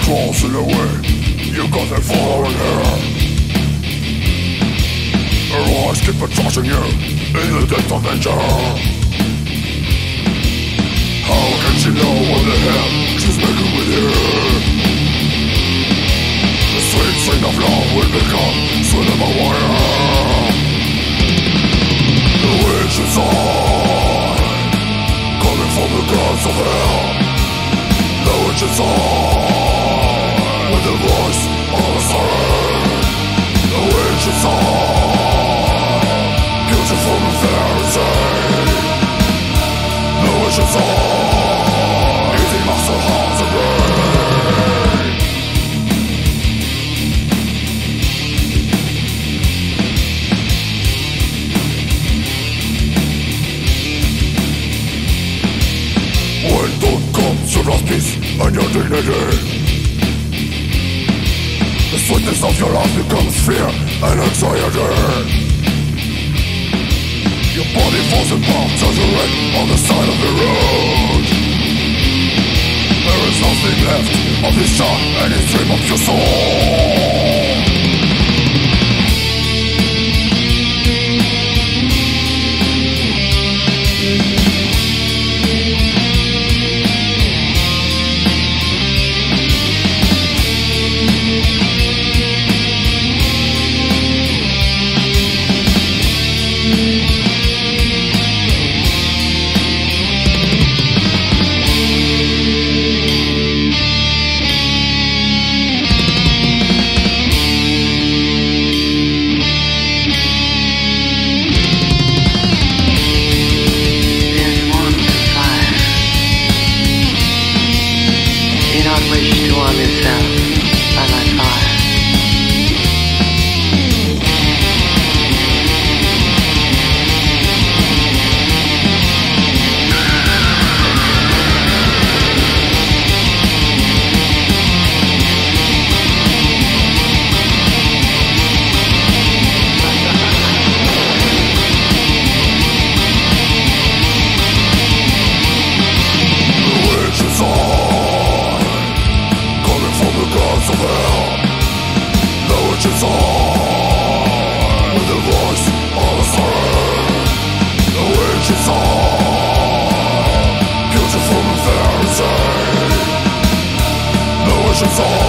crawls in the way. You got that following her. Her eyes keep attracting you in the depth of danger. How can she know what the hell she's making with you? The sweet scent of love will become sweet of a wire. The witch inside, coming from the gods of hell. The witch inside, with the voice of a siren. The witch inside, beautiful and fantasy. The witch inside, eating muscle hearts and brain. When dawn comes, you lost peace and your dignity. The sweetness of your life becomes fear and anxiety. Your body falls apart as a wreck on the side of the road. There is nothing left of this shot and this dream of your soul. With the voice of a siren. The witch inside, beautiful and fantasy. The witch inside.